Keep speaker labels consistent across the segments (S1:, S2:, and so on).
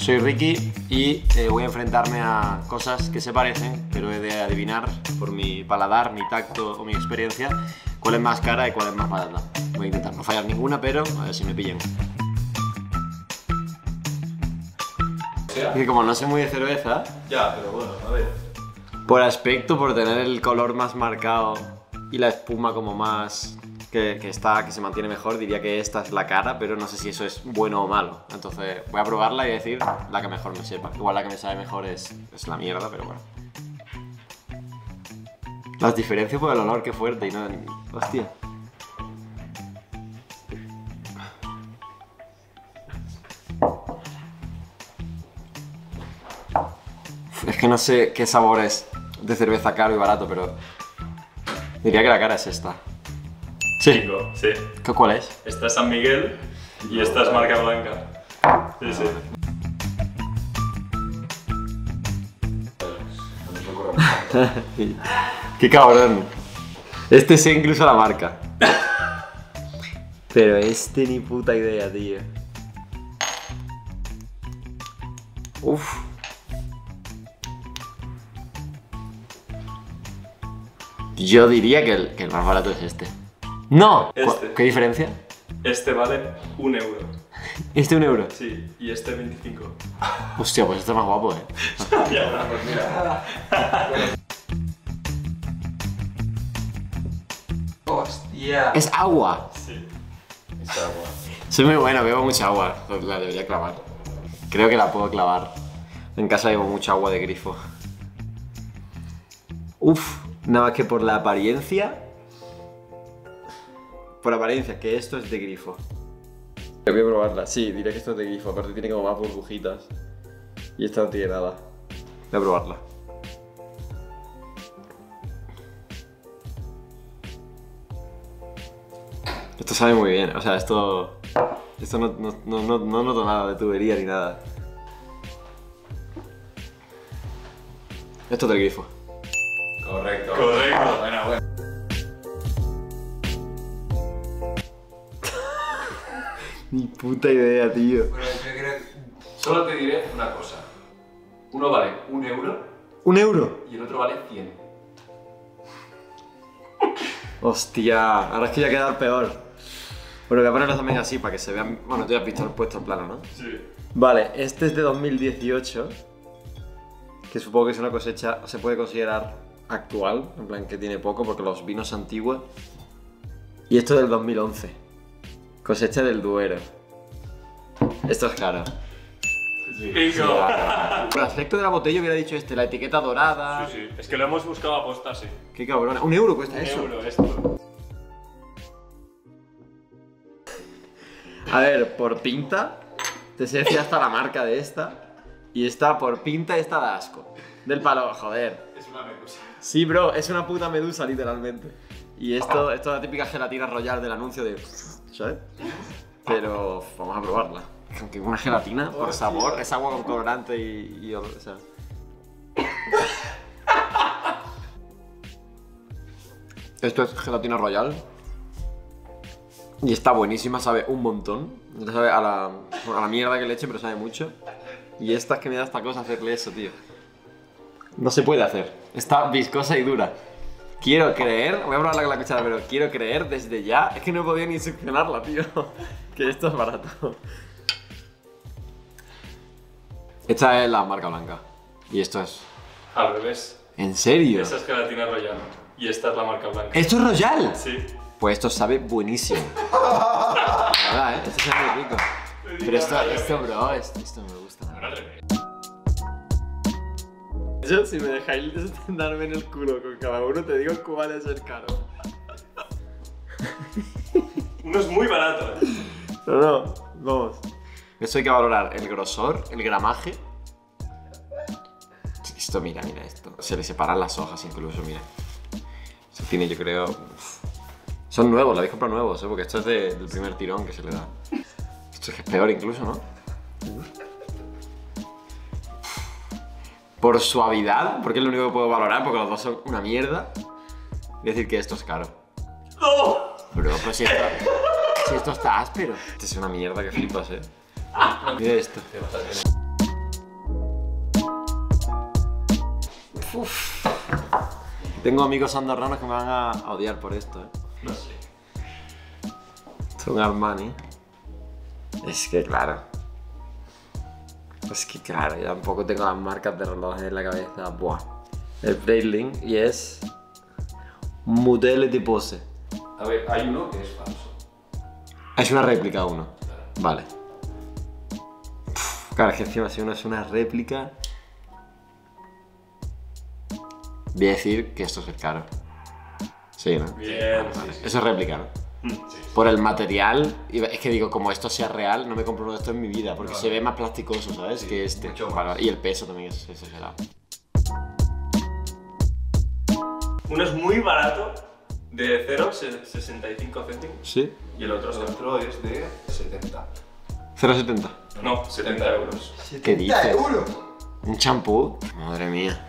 S1: Soy Ricky y voy a enfrentarme a cosas que se parecen, pero he de adivinar por mi paladar, mi tacto o mi experiencia cuál es más cara y cuál es más barata. Voy a intentar no fallar ninguna, pero a ver si me pillan. Y como no sé muy de cerveza...
S2: Ya, pero bueno, a ver.
S1: Por aspecto, por tener el color más marcado y la espuma como más... que se mantiene mejor, diría que esta es la cara, pero no sé si eso es bueno o malo. Entonces voy a probarla y decir la que mejor me sepa. Igual la que me sabe mejor es la mierda, pero bueno. Las diferencio por el olor, qué fuerte y no... Hostia. Es que no sé qué sabor es de cerveza caro y barato, pero... diría que la cara es esta. Sí.
S2: Sí.
S1: ¿Cuál es?
S2: Esta es San Miguel y esta es marca blanca. Sí, sí.
S1: Qué cabrón. Este sé incluso la marca. Pero este ni puta idea, tío. Uf. Yo diría que el más barato es este. ¡No!
S2: Este.
S1: ¿Qué diferencia?
S2: Este vale 1 euro.
S1: ¿Este 1 euro?
S2: Sí, y este 25.
S1: Hostia, pues este es más guapo,
S2: Ya, pues mira.
S3: Hostia.
S1: Es agua.
S2: Sí, es agua.
S1: Soy muy bueno, bebo mucha agua. La debería clavar. Creo que la puedo clavar. En casa bebo mucha agua de grifo. Uf, nada más que por la apariencia. Por apariencia, que esto es de grifo. Voy a probarla. Sí, diré que esto es de grifo. Aparte tiene como más burbujitas. Y esta no tiene nada. Voy a probarla. Esto sabe muy bien. O sea, esto no noto nada de tubería ni nada. Esto es del grifo.
S3: Correcto.
S2: Correcto.
S3: Bueno.
S1: Ni puta idea, tío.
S3: Bueno, yo creo que solo te diré una cosa. Uno vale 1 euro
S1: ¿1 euro?
S3: y el otro vale 100.
S1: Hostia, ahora es que ya queda peor. Bueno, voy a ponerlo también así para que se vean. Bueno, tú ya has visto el puesto en plano, ¿no?
S2: Sí.
S1: Vale, este es de 2018. Que supongo que es una cosecha, se puede considerar actual, en plan que tiene poco porque los vinos antiguos. Y esto es del 2011. Cosecha del Duero. Esto es caro.
S2: Sí.
S1: Por el aspecto de la botella hubiera dicho la etiqueta dorada.
S2: Sí, sí. Es que lo hemos buscado a posta, sí.
S1: Qué cabrona. 1 euro cuesta
S2: 1
S1: eso.
S2: euro esto.
S1: A ver, por pinta, te sé decir hasta la marca de esta. Y esta, por pinta, esta da asco. Del palo, joder.
S3: Es una medusa.
S1: Sí, bro, es una puta medusa, literalmente. Y esto es la típica gelatina royal del anuncio de... ¿sabes? Pero vamos a probarla. Aunque una gelatina, por sabor, es agua con colorante y o sea... Esto es gelatina royal. Y está buenísima, sabe un montón. Sabe a la mierda que le eche, pero sabe mucho. Y esta es que me da esta cosa hacerle eso, tío. No se puede hacer. Está viscosa y dura. Quiero creer, voy a probarla con la cuchara, pero quiero creer desde ya. Es que no he podido ni succionarla, tío. Que esto es barato. Esta es la marca blanca. Y esto es...
S2: Al revés.
S1: ¿En serio?
S2: Esa es gelatina royal. Y esta es la marca blanca.
S1: ¿Esto es royal?
S2: Sí.
S1: Pues esto sabe buenísimo. La verdad, ¿eh? Esto sabe muy rico. Pero esto, bro, esto no me gusta nada.
S2: Al revés.
S1: Yo, si me dejáis darme en el culo con cada uno, te digo cuál es el caro.
S2: Uno es muy barato, ¿eh?
S1: No, vamos. Esto hay que valorar el grosor, el gramaje. Esto, mira esto. Se le separan las hojas incluso, mira. Eso tiene, yo creo... Son nuevos, lo habéis comprado nuevos, ¿eh? Porque esto es del primer tirón que se le da. Esto es peor incluso, ¿no? Por suavidad, porque es lo único que puedo valorar, porque los dos son una mierda. Voy a decir que esto es caro.
S2: ¡No!
S1: Bro, pues si esto está áspero. Esto es una mierda que flipas, Mira esto. Uf. Tengo amigos andorranos que me van a odiar por esto, ¿eh?
S2: No sé.
S1: Son Armani. Es que claro. Yo tampoco tengo las marcas de relojes en la cabeza. Buah. El Breitling y es Mutele de Pose.
S3: A ver, hay uno que es falso.
S1: Es una réplica uno. Vale. Claro, es que encima si uno es una réplica. Voy a decir que esto es el caro. Sí, ¿no?
S2: Bien.
S1: Vale. Eso es réplica, ¿no?
S2: Sí.
S1: Por el material, es que digo, como esto sea real, no me compro uno de estos en mi vida, porque se ve más plasticoso, ¿sabes?
S3: Sí,
S1: que este.
S3: mucho más.
S1: Vale, y el peso también es exagerado.
S2: Uno es muy barato, de 0,65 céntimos.
S1: ¿Sí?
S2: Y el otro
S3: El otro es de 70.
S1: 0,70.
S2: No, 70 euros.
S1: ¿Qué dices? ¿Un champú? Madre mía.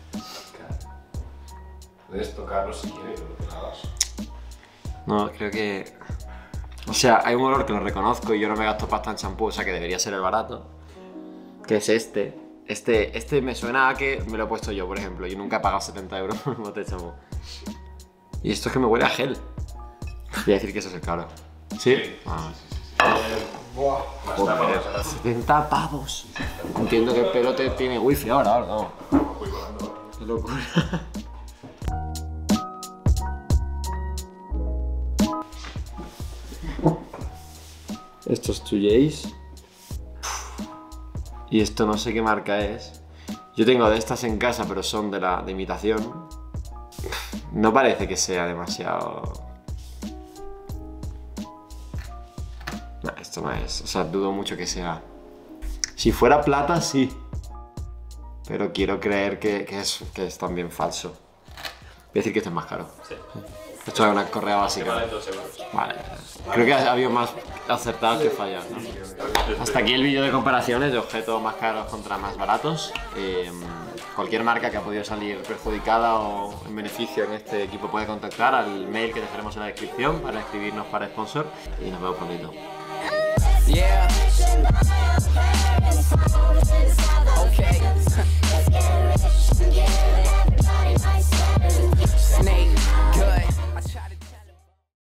S3: Puedes tocarlo si quieres, lo que hagas.
S1: No, creo que... O sea, hay un olor que lo reconozco y yo no me gasto pasta en champú, o sea que debería ser el barato. Que es este. Este me suena a que me lo he puesto yo, por ejemplo. Yo nunca he pagado 70 euros por un bote de champú. Y esto es que me huele a gel. Voy a decir que eso es el caro. ¿Sí?
S2: Sí.
S1: Ah.
S3: Más
S1: Joder,
S3: tapas,
S1: 70 pavos. Entiendo que el pelote tiene wifi ahora, no.
S3: Voy volando.
S1: Qué locura. Estos tuyéis. Y esto no sé qué marca es. Yo tengo de estas en casa, pero son de imitación. No parece que sea demasiado... No, esto no es. O sea, dudo mucho que sea... Si fuera plata, sí. Pero quiero creer que es también falso. Voy a decir que este es más caro.
S2: Sí.
S1: Esto es una correa
S2: Que
S1: básica.
S2: vale 2 euros.
S1: Vale. Creo que ha habido más acertados que fallados, ¿no? Hasta aquí el vídeo de comparaciones de objetos más caros contra más baratos. Cualquier marca que ha podido salir perjudicada o en beneficio en este equipo puede contactar al mail que dejaremos en la descripción para escribirnos para sponsor. Y nos vemos prontito.
S4: Yeah. Okay. Snake.